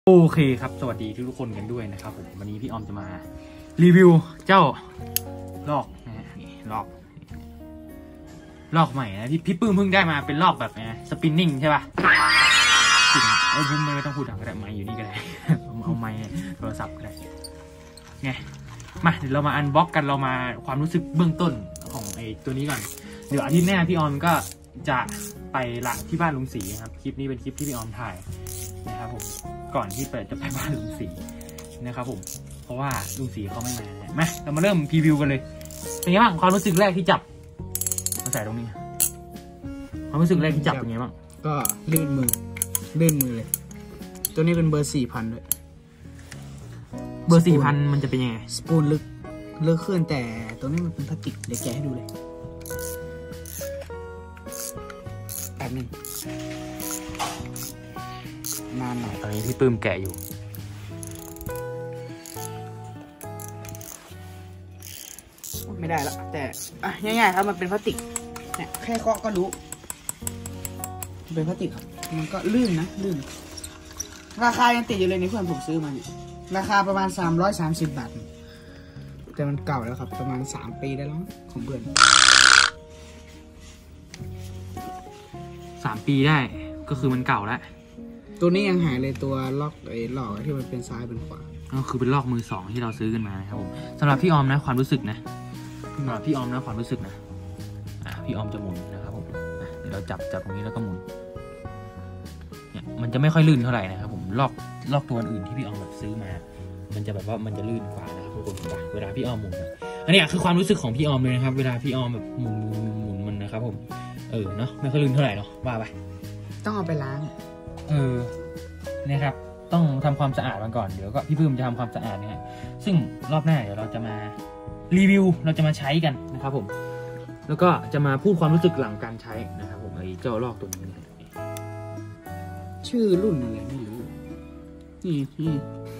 โอเคครับสวัสดีทุกคนกันด้วยนะครับผมวันนี้พี่ออมจะมารีวิวเจ้าลอกนะฮะนี่ลอกใหม่นะที่พี่ปื้มเพิ่งได้มาเป็นลอกแบบสปินนิ่งใช่ป่ะผมไม่ต้องพูดถึงก็ได้ไม้อยู่นี่ก็ได้เอาไม้โทรศัพท์ก็ได้ไงมาเดี๋ยวเรามาอันบ็อกกันเรามาความรู้สึกเบื้องต้นของไอ้ตัวนี้ก่อนเดี๋ยวอาทิตย์หน้าพี่ออมก็จะไปละที่บ้านลุงศรีครับคลิปนี้เป็นคลิปที่พี่ออมถ่ายนะครับผมก่อนที่จะไปบ้านลุงศรีนะครับผมเพราะว่าลุงศรีเขาไม่มาเรามาเริ่มพรีวิวกันเลยเป็นไงบ้างความรู้สึกแรกที่จับมาใส่ตรงนี้ความรู้สึกแรกที่จับเป็นไงบ้างก็ลื่นมือเลยตัวนี้เป็นเบอร์ 4,000 ด้วยเบอร์ 4,000 มันจะเป็นยังไงสปูนลึกขึ้นแต่ตัวนี้มันเป็นพลาสติกเดี๋ยวแกะให้ดูเลยแป๊บนึงนานหน่อยตอนนี้พี่ปื้มแกะอยู่ไม่ได้แล้วแต่ง่ายๆครับมันเป็นพลาสติกเนี่ยแค่เคาะก็รู้เป็นพลาสติกครับมันก็ลื่นนะลื่นราคายังติดอยู่เลยในเพื่อนผมซื้อมาเนี่ยราคาประมาณ330 บาทแต่มันเก่าแล้วครับประมาณ3 ปีได้แล้วของเพื่อน 3 ปีได้ก็คือมันเก่าแล้วตัวนี้ยังหายเลยตัวล็อกไอ้หลอกที่มันเป็นซ้ายเป็นขวาก็คือเป็นลอกมือสองที่เราซื้อกันมานะครับผมสำหรับพี่ออมนะความรู้สึกนะสำหรับพี่ออมนะความรู้สึกนะพี่ออมจะหมุนนะครับผมเดี๋ยวเราจับตรงนี้แล้วก็หมุนเนี่ยมันจะไม่ค่อยลื่นเท่าไหร่นะครับผมลอกตัวอื่นที่พี่ออมแบบซื้อมามันจะแบบว่ามันจะลื่นกว่านะครับทุกคนเวลาพี่ออมหมุนอันนี้คือความรู้สึกของพี่ออมเลยนะครับเวลาพี่ออมแบบหมุนมันนะครับผมเนาะไม่ค่อยลื่นเท่าไหร่เนาะว่าไปต้องเอาไปล้างเนี่ยครับต้องทำความสะอาดมันก่อนเดี๋ยวก็พี่ปื้มจะทำความสะอาดนะฮะซึ่งรอบหน้าเดี๋ยวเราจะมารีวิวเราจะมาใช้กันนะครับผมแล้วก็จะมาพูดความรู้สึกหลังการใช้นะครับผมไอ้เจ้าลอกตัวนี้ชื่อรุ่นอะไรไม่รู้นี่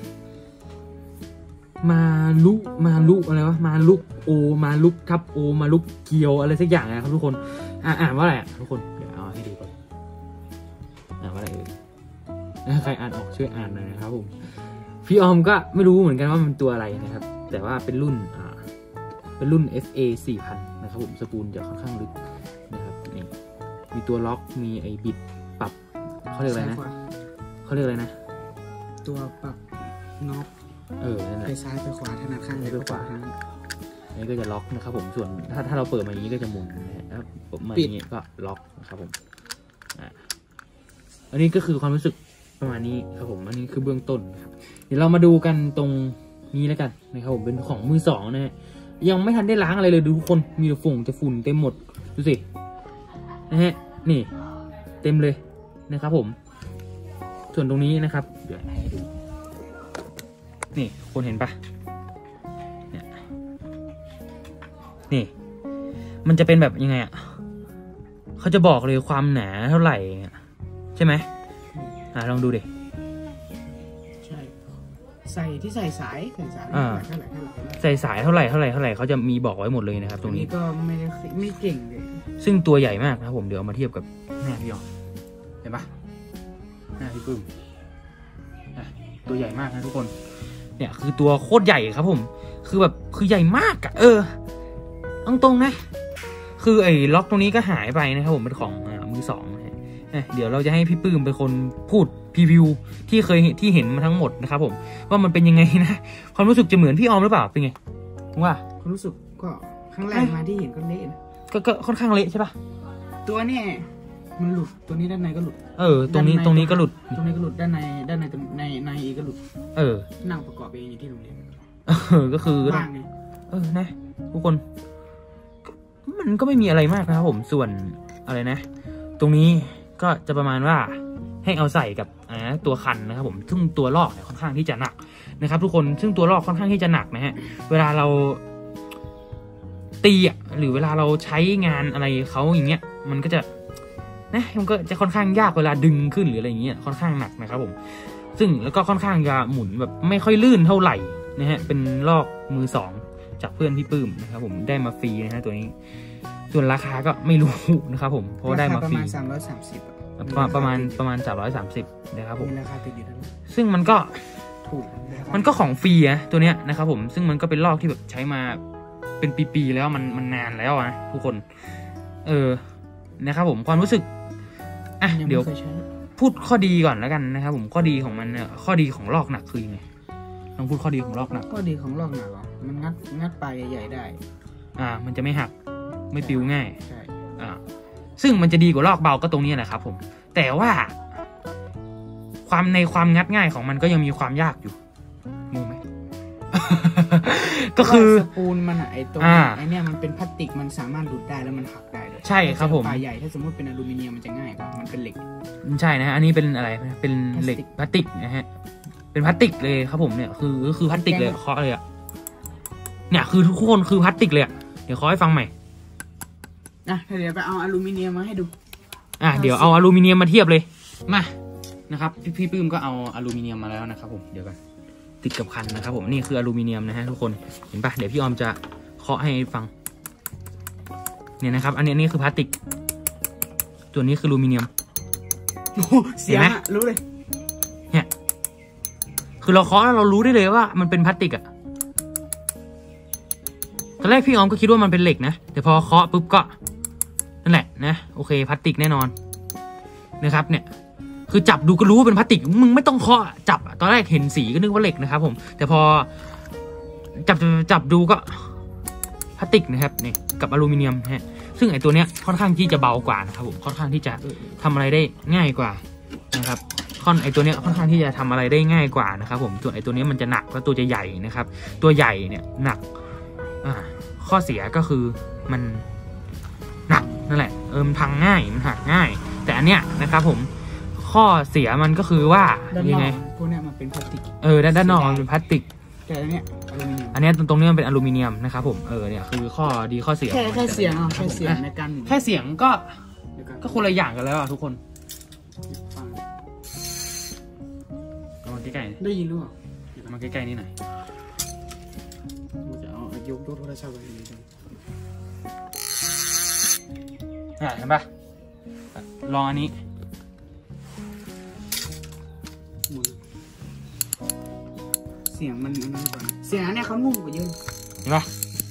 มาลุอะไรวะมาลุกโอมาลุกครับโอมาลุกเกียวอะไรสักอย่างนะครับทุกคนอ่านว่าอะไรทุกคนเดี๋ยวเอาให้ดูก่อนว่าอะไรใครอ่านออกช่วยอ่านหน่อยนะครับผมพี่ออมก็ไม่รู้เหมือนกันว่ามันตัวอะไรนะครับแต่ว่าเป็นรุ่นFA 4,000 นะครับผมสปูลจะค่อนข้างลึกนะครับนี่มีตัวล็อกมีไอ้บิดปรับเขาเรียกอะไรนะตัวปรับน็อปนั่นแหละไปซ้ายไปขวาถนัดข้างไหนไปขวาอันนี้ก็จะล็อกนะครับผมส่วนถ้าเราเปิดมาอย่างนี้ก็จะหมุนนะครับมาอย่างนี้ก็ล็อกนะครับผมอันนี้ก็คือความรู้สึกประมาณนี้ครับผมอันนี้คือเบื้องต้นครับเดี๋ยวเรามาดูกันตรงนี้แล้วกันนะครับผมเป็นของมือสองนะฮะยังไม่ทันได้ล้างอะไรเลยดูทุกคนมีแต่ฝุ่นเต็มหมดดูสินะฮะนี่เต็มเลยนะครับผมส่วนตรงนี้นะครับเดี๋ยวให้ดูนี่คนเห็นปะเนี่ยนี่มันจะเป็นแบบยังไงอ่ะเขาจะบอกเลยความหนาเท่าไหร่ใช่ไหมลองดูดิใช่ใส่สายใส่สายเท่าไหร่เขาจะมีบอกไว้หมดเลยนะครับตรงนี้ก็ไม่เก่งเลยซึ่งตัวใหญ่มากนะครับผมเดี๋ยวเอามาเทียบกับหน้าพี่ออมเห็นปะหน้าพี่ปื้มตัวใหญ่มากนะทุกคนเนี่ยคือตัวโคตรใหญ่ครับผมคือใหญ่มากอะตรงๆนะคือไอ้ล็อกตรงนี้ก็หายไปนะครับผมเป็นของมือสองเดี๋ยวเราจะให้พี่ปื้มเป็นคนพูดพรีวิวที่เห็นมาทั้งหมดนะครับผมว่ามันเป็นยังไงนะความรู้สึกจะเหมือนพี่ออมหรือเปล่าเป็นไงว่าความรู้สึกก็ครั้งแรกมาที่เห็นก็เละนะก็ค่อนข้างเละใช่ปะตัวนี้มันหลุดตัวนี้ด้านในก็หลุดตรงนี้ก็หลุดด้านในอีกก็หลุดนั่งประกอบเองอยู่ที่โรงเรียนก็คือว่างไงนะทุกคนมันก็ไม่มีอะไรมากนะครับผมส่วนอะไรนะตรงนี้ก็จะประมาณว่าให้เอาใส่กับตัวคันนะครับผมซึ่งตัวลอกค่อนข้างที่จะหนักนะครับทุกคนซึ่งตัวลอกค่อนข้างที่จะหนักนะฮะเวลาเราตีหรือเวลาเราใช้งานอะไรเขาอย่างเงี้ยมันก็จะค่อนข้างยากเวลาดึงขึ้นหรืออะไรอย่างเงี้ยค่อนข้างหนักนะครับผมซึ่งแล้วก็ค่อนข้างจะหมุนแบบไม่ค่อยลื่นเท่าไหร่นะฮะเป็นลอกมือสองจากเพื่อนพี่ปื้มนะครับผมได้มาฟรีนะฮะตัวนี้ส่วนราคาก็ไม่รู้นะครับผมเพราะได้มาฟรีประมาณ330 ประมาณ330นะครับผมมีราคาติดอยู่ทั้งนั้นซึ่งมันก็ถูกมันก็ของฟรีนะตัวเนี้ยนะครับผมซึ่งมันก็เป็นลอกที่แบบใช้มาเป็นปีๆแล้วมันนานแล้วนะทุกคนนะครับผมความรู้สึกเดี๋ยวพูดข้อดีก่อนแล้วกันนะครับผมข้อดีของมันเนี่ยข้อดีของลอกหนักคือยังไงลองพูดข้อดีของลอกหนักข้อดีของลอกหนักเหรอมันงัดปลายใหญ่ๆได้มันจะไม่หักไม่ปิวง่ายใช่ซึ่งมันจะดีกว่าลอกเบาก็ตรงนี้แหละครับผมแต่ว่าความงัดง่ายของมันก็ยังมีความยากอยู่งงไหม ก็คือสปูนมันไอตัวไอเนี่ยมันเป็นพลาสติกมันสามารถหลุดได้แล้วมันหักได้เลยใช่ครับผมปลายใหญ่ถ้าสมมติเป็นอลูมิเนียมมันจะง่ายกว่ามันเป็นเหล็กใช่นะฮะอันนี้เป็นอะไรเป็นเหล็กพลาสติกนะฮะเป็นพลาสติกเลยครับผมเนี่ยคือพลาสติกเลยเคาะเลยเนี่ยคือทุกคนคือพลาสติกเลยเดี๋ยวเคาะให้ฟังใหม่เดี๋ยวไปเอาอลูมิเนียมมาให้ดูเดี๋ยวเอาอลูมิเนียมมาเทียบเลยมานะครับพี่ปื้มก็เอาอลูมิเนียมมาแล้วนะครับผมเดี๋ยวกันติดกับคันนะครับผมนี่คืออลูมิเนียมนะฮะทุกคนเห็นปะเดี๋ยวพี่ออมจะเคาะให้ฟังเนี่ยนะครับอันนี้คือพลาสติกตัวนี้คืออลูมิเนียมเสียงรู้เลยเนี่ยคือเราเคาะแล้วเรารู้ได้เลยว่ามันเป็นพลาสติกอะตอนแรกพี่ออมก็คิดว่ามันเป็นเหล็กนะแต่พอเคาะปุ๊บก็นั่นแหละนะโอเคพลาสติกแน่นอนนะครับเนี่ยคือจับดูก็รู้ว่าเป็นพลาสติกมึงไม่ต้องเคาะจับตอนแรกเห็นสีก็นึกว่าเหล็กนะครับผมแต่พอจับดูก็พลาสติกนะครับนี่กับอลูมิเนียมฮะซึ่งไอตัวเนี้ยค่อนข้างที่จะเบากว่านะครับผมค่อนข้างที่จะทำอะไรได้ง่ายกว่านะครับไอตัวเนี้ยค่อนข้างที่จะทำอะไรได้ง่ายกว่านะครับผมส่วนไอตัวนี้มันจะหนักแล้วตัวจะใหญ่นะครับตัวใหญ่เนี่ยหนักข้อเสียก็คือมันหนักนั่นแหละมันพังง่ายมันหักง่ายแต่อันเนี้ยนะครับผมข้อเสียมันก็คือว่ายังไงพวกเนี้ยมันเป็นพลาสติกด้านนอกมันเป็นพลาสติกแต่อันเนี้ยอลูมิเนียมอันนี้ตรงนี้มันเป็นอลูมิเนียมนะครับผมเนี่ยคือข้อดีข้อเสียแค่เสียงในการแค่เสียงก็คนละอย่างกันแล้วทุกคนเอามาใกล้ๆได้ยินหรือเปล่ามาใกล้ๆนี่หน่อยจะเอายกโทรศัพท์ไปนี่เห็นปะลองอันนี้เสียงมันเสียงเนี่ยเขานุ่มกว่าเยอะเห็นปะ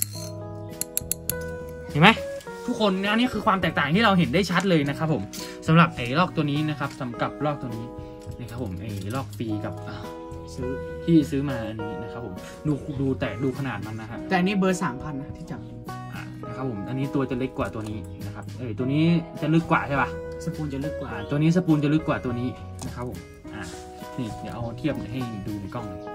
เห็นไหมทุกคนอันนี้คือความแตกต่างที่เราเห็นได้ชัดเลยนะครับผมสำหรับไอ้ลอกตัวนี้นะครับสำหรับลอกตัวนี้นะครับผมไอ้ลอกฟรีกับซื้อมาอันนี้นะครับผมดูขนาดมันนะครับแต่อันนี้เบอร์ 3,000 นะที่จับนะครับผมอันนี้ตัวจะเล็กกว่าตัวนี้นะครับตัวนี้จะลึกกว่าใช่ปะสปูนจะลึกกว่าตัวนี้สปูนจะลึกกว่าตัวนี้นะครับผมนี่เดี๋ยวเอาเทียบให้ดูในกล้องเลย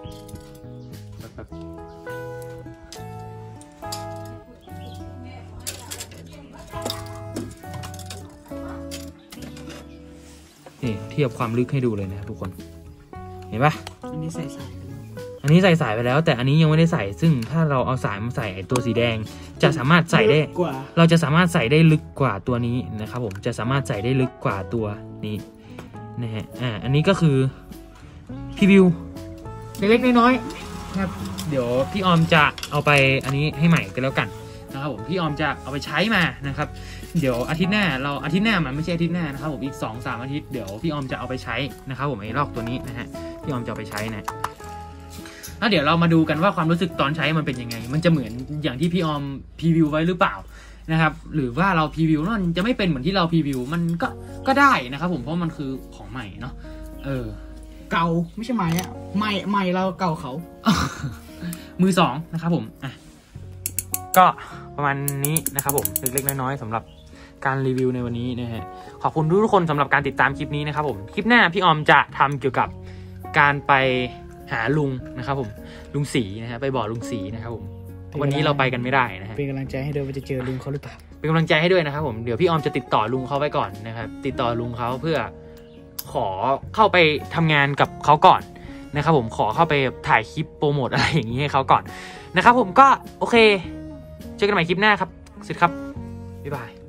นี่เทียบความลึกให้ดูเลยนะทุกคนเห็นปะอันนี้ใส่สายไปแล้วแต่อันนี้ยังไม่ได้ใส่ซึ่งถ้าเราเอาสายมาใส่ตัวสีแดงจะสามารถใส่ได้เราจะสามารถใส่ได้ลึกกว่าตัวนี้นะครับผมจะสามารถใส่ได้ลึกกว่าตัวนี้นะฮะอันนี้ก็คือพรีวิวเล็กๆน้อยๆครับเดี๋ยวพี่ออมจะเอาไปอันนี้ให้ใหม่กันแล้วกันนะครับผมพี่ออมจะเอาไปใช้มานะครับเดี๋ยวอาทิตย์หน้ามันไม่ใช่อาทิตย์หน้านะครับผมอีก 2-3 อาทิตย์เดี๋ยวพี่ออมจะเอาไปใช้นะครับผมไอ้ลอกตัวนี้นะฮะพี่ออมจะเอาไปใช้นะแล้วเดี๋ยวเรามาดูกันว่าความรู้สึกตอนใช้มันเป็นยังไงมันจะเหมือนอย่างที่พี่ออมพรีวิวไว้หรือเปล่านะครับหรือว่าเราพรีวิวมันจะไม่เป็นเหมือนที่เราพรีวิวมันก็ได้นะครับผมเพราะมันคือของใหม่เนาะเก่าไม่ใช่ใหม่ใหม่เราเก่าเขามือ 2นะครับผมก็ประมาณนี้นะครับผมเล็กๆน้อยๆสำหรับการรีวิวในวันนี้นะฮะขอบคุณทุกคนสำหรับการติดตามคลิปนี้นะครับผมคลิปหน้าพี่ออมจะทำเกี่ยวกับการไปหาลุงนะครับผมลุงศรีนะฮะไปบ่อลุงศรีนะครับผมวันนี้เราไปกันไม่ได้นะฮะเป็นกำลังใจให้ด้วยว่าจะเจอลุงเขาหรือเปล่าเป็นกำลังใจให้ด้วยนะครับผมเดี๋ยวพี่ออมจะติดต่อลุงเขาไว้ก่อนนะครับติดต่อลุงเขาเพื่อขอเข้าไปทำงานกับเขาก่อนนะครับผมขอเข้าไปถ่ายคลิปโปรโมทอะไรอย่างนี้ให้เขาก่อนนะครับผมก็โอเคเจอกันใหม่คลิปหน้าครับสวัสดีครับบ๊ายบาย